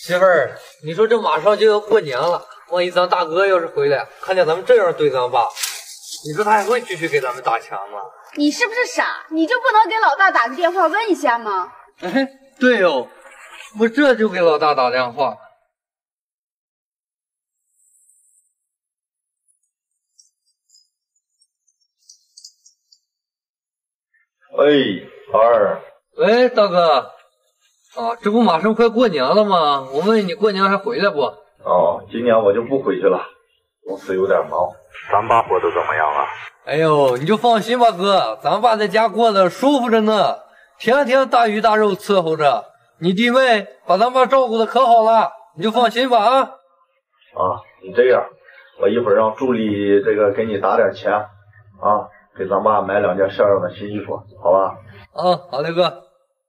媳妇儿，你说这马上就要过年了，万一咱大哥要是回来，看见咱们这样对咱爸，你说他还会继续给咱们打钱吗？ 你是不是傻？你就不能给老大打个电话问一下吗？ 哎，对哦，我这就给老大打电话。 喂，老二。 喂，大哥。啊，这不马上快过年了吗？我问你过年还回来不？ 哦，今年我就不回去了，公司有点忙。咱爸过得怎么样啊？ 哎呦，你就放心吧，哥，咱爸在家过得舒服着呢，天天大鱼大肉伺候着。你弟妹把咱爸照顾的可好了，你就放心吧啊。 啊，你这样，我一会儿让助理这个给你打点钱啊，给咱爸买2件像样的新衣服，好吧？ 啊，好嘞，哥。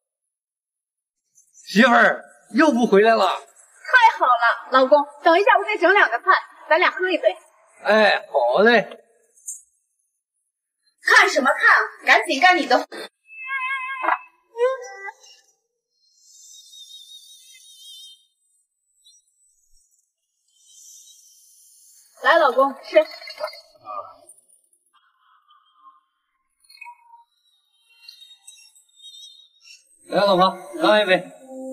媳妇儿又不回来了， 太好了，老公，等一下我给整2个菜，咱俩喝一杯。 哎，好嘞。 看什么看？赶紧干你的。来，老公吃。 来，老婆，干一杯。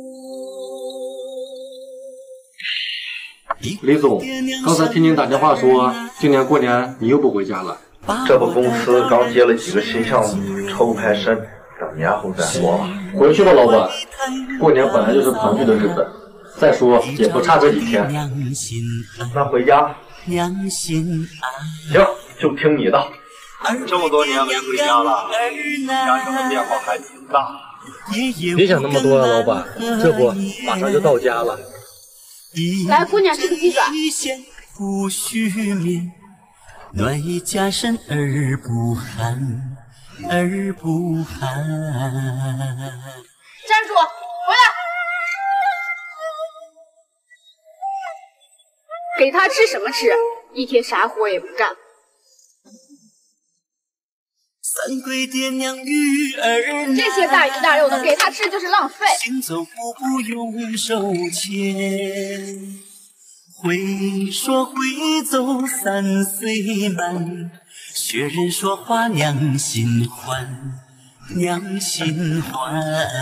李总，刚才听您打电话说，今年过年你又不回家了。 这不公司刚接了几个新项目，抽不开身，等年后再说吧。 回去吧，老板。过年本来就是团聚的日子，再说也不差这几天。 那回家。行，就听你的。这么多年没回家了，家乡的变化还挺大。 别想那么多了，老板，这不马上就到家了。 来，姑娘吃个鸡爪。 暖意加深而不寒，而不寒。 站住！回来！给他吃什么吃？一天啥活也不干。 三跪爹娘与儿男， 这些大鱼大肉的给他吃就是浪费。 行走步步用手牵。会说会走3岁半，学人说话娘心欢，娘心欢。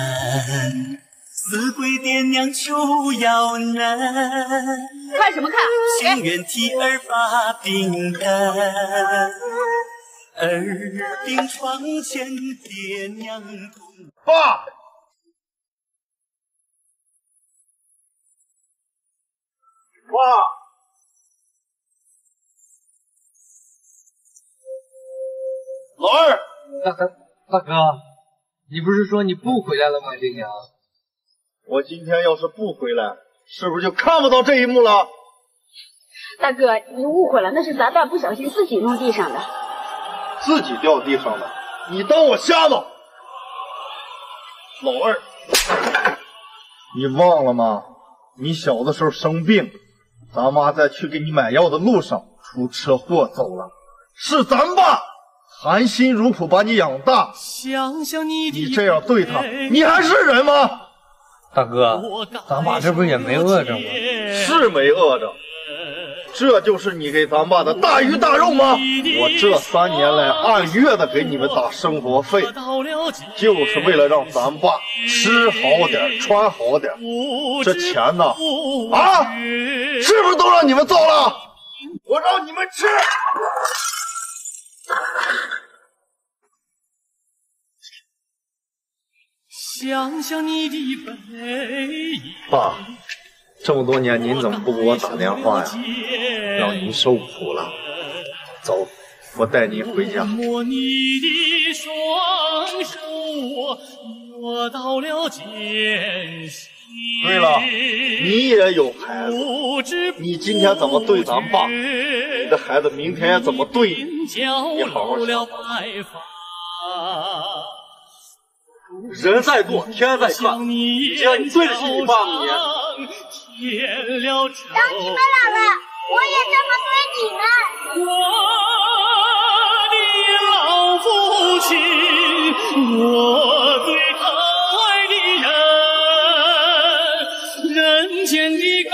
四跪爹娘求要难， 看什么看？ 情愿替儿把病担。儿病床前爹娘痛。 爸。爸，老二， 大哥，你不是说你不回来了吗？今年我今天要是不回来，是不是就看不到这一幕了？ 大哥，你误会了，那是咱爸不小心自己弄地上的。 自己掉地上的？你当我瞎吗？老二，你忘了吗？你小的时候生病。咱妈在去给你买药的路上出车祸走了，是咱爸含辛茹苦把你养大，你这样对他，你还是人吗？ 大哥，咱爸这不也没饿着吗？ 是没饿着，这就是你给咱爸的大鱼大肉吗？我这3年来按月的给你们打生活费，就是为了让咱爸吃好点穿好点。这钱呢？啊，是不是都让你们造了？我让你们吃。 想想你的背影。 爸，这么多年您怎么不给我打电话呀？让您受苦了。走，我带您回家。 摸你的双手，我到了艰辛。 对了，你也有孩子，你今天怎么对咱爸，你的孩子明天也怎么对你？你好好想。人在做，天在看。既然你对得起你爸你。 当你们老了，我也这么对你们。 我的老父亲，我最疼爱的人， 人间的